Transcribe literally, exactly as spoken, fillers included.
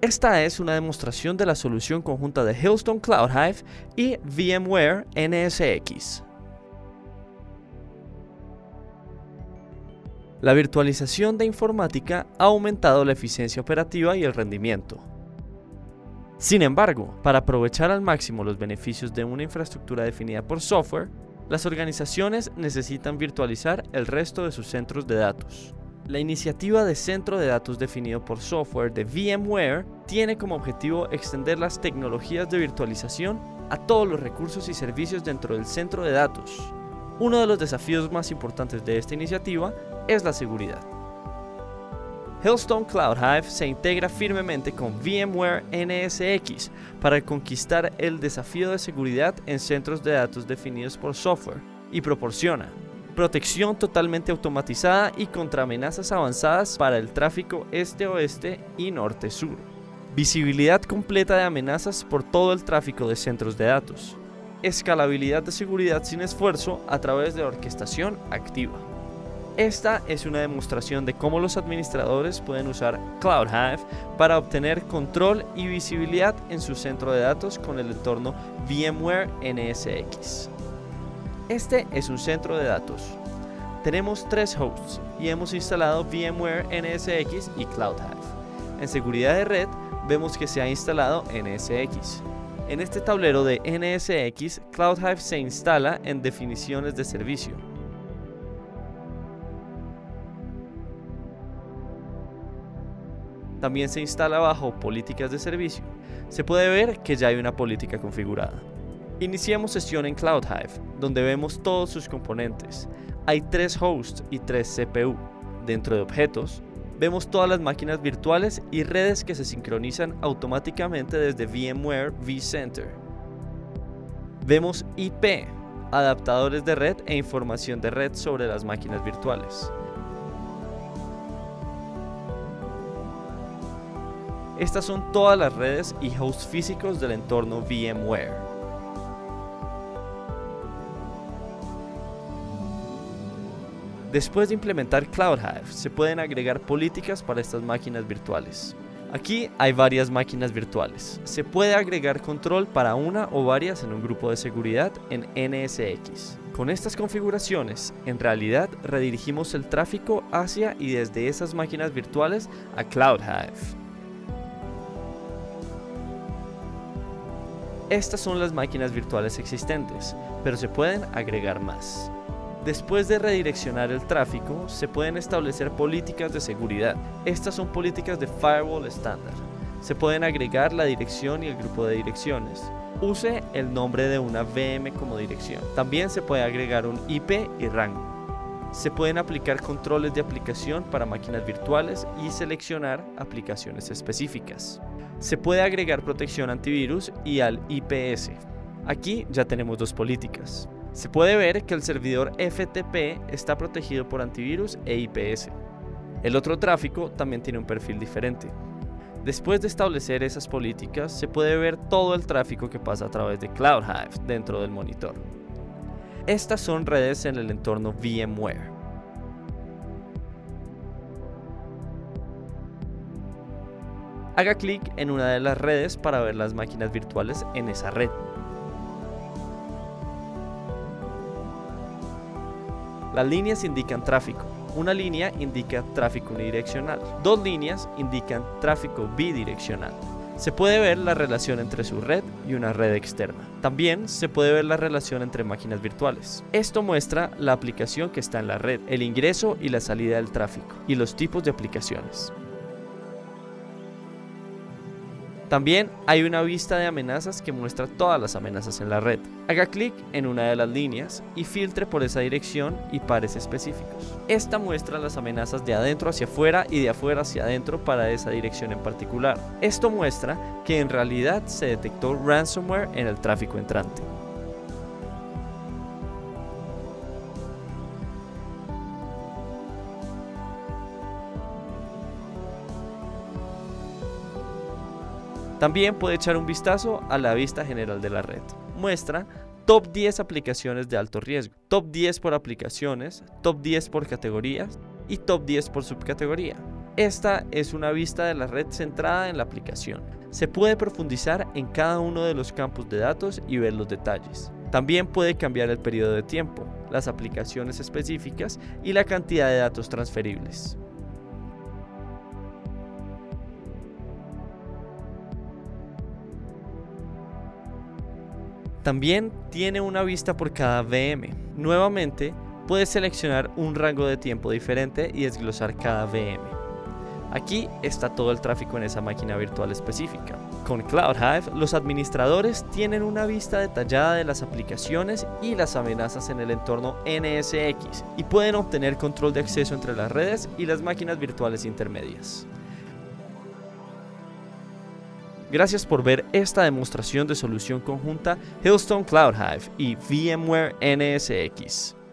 Esta es una demostración de la solución conjunta de Hailstone Cloud Hive y VMware N S X. La virtualización de informática ha aumentado la eficiencia operativa y el rendimiento. Sin embargo, para aprovechar al máximo los beneficios de una infraestructura definida por software, las organizaciones necesitan virtualizar el resto de sus centros de datos. La iniciativa de centro de datos definido por software de VMware tiene como objetivo extender las tecnologías de virtualización a todos los recursos y servicios dentro del centro de datos. Uno de los desafíos más importantes de esta iniciativa es la seguridad. Hailstone Cloud Hive se integra firmemente con VMware N S X para conquistar el desafío de seguridad en centros de datos definidos por software y proporciona protección totalmente automatizada y contra amenazas avanzadas para el tráfico este-oeste y norte-sur, visibilidad completa de amenazas por todo el tráfico de centros de datos, escalabilidad de seguridad sin esfuerzo a través de orquestación activa. Esta es una demostración de cómo los administradores pueden usar Cloud Hive para obtener control y visibilidad en su centro de datos con el entorno VMware N S X. Este es un centro de datos. Tenemos tres hosts y hemos instalado VMware N S X y Cloud Hive. En seguridad de red vemos que se ha instalado N S X. En este tablero de N S X, Cloud Hive se instala en definiciones de servicio. También se instala bajo políticas de servicio. Se puede ver que ya hay una política configurada. Iniciamos sesión en Cloud Hive, donde vemos todos sus componentes. Hay tres hosts y tres C P U. Dentro de objetos, vemos todas las máquinas virtuales y redes que se sincronizan automáticamente desde VMware vCenter. Vemos I P, adaptadores de red e información de red sobre las máquinas virtuales. Estas son todas las redes y hosts físicos del entorno VMware. Después de implementar Cloud Hive, se pueden agregar políticas para estas máquinas virtuales. Aquí hay varias máquinas virtuales. Se puede agregar control para una o varias en un grupo de seguridad en N S X. Con estas configuraciones, en realidad redirigimos el tráfico hacia y desde esas máquinas virtuales a Cloud Hive. Estas son las máquinas virtuales existentes, pero se pueden agregar más. Después de redireccionar el tráfico, se pueden establecer políticas de seguridad. Estas son políticas de firewall estándar. Se pueden agregar la dirección y el grupo de direcciones. Use el nombre de una V M como dirección. También se puede agregar un I P y rango. Se pueden aplicar controles de aplicación para máquinas virtuales y seleccionar aplicaciones específicas. Se puede agregar protección antivirus y al I P S. Aquí ya tenemos dos políticas. Se puede ver que el servidor F T P está protegido por antivirus e I P S. El otro tráfico también tiene un perfil diferente. Después de establecer esas políticas, se puede ver todo el tráfico que pasa a través de Cloud Hive dentro del monitor. Estas son redes en el entorno VMware. Haga clic en una de las redes para ver las máquinas virtuales en esa red. Las líneas indican tráfico. Una línea indica tráfico unidireccional. Dos líneas indican tráfico bidireccional. Se puede ver la relación entre su red y una red externa. También se puede ver la relación entre máquinas virtuales. Esto muestra la aplicación que está en la red, el ingreso y la salida del tráfico, y los tipos de aplicaciones. También hay una vista de amenazas que muestra todas las amenazas en la red. Haga clic en una de las líneas y filtre por esa dirección y pares específicos. Esta muestra las amenazas de adentro hacia afuera y de afuera hacia adentro para esa dirección en particular. Esto muestra que en realidad se detectó ransomware en el tráfico entrante. También puede echar un vistazo a la vista general de la red. Muestra top diez aplicaciones de alto riesgo, top diez por aplicaciones, top diez por categorías y top diez por subcategoría. Esta es una vista de la red centrada en la aplicación. Se puede profundizar en cada uno de los campos de datos y ver los detalles. También puede cambiar el periodo de tiempo, las aplicaciones específicas y la cantidad de datos transferibles. También tiene una vista por cada V M. Nuevamente, puedes seleccionar un rango de tiempo diferente y desglosar cada V M. Aquí está todo el tráfico en esa máquina virtual específica. Con CloudHive, los administradores tienen una vista detallada de las aplicaciones y las amenazas en el entorno N S X y pueden obtener control de acceso entre las redes y las máquinas virtuales intermedias. Gracias por ver esta demostración de solución conjunta Hailstone CloudHive y VMware N S X.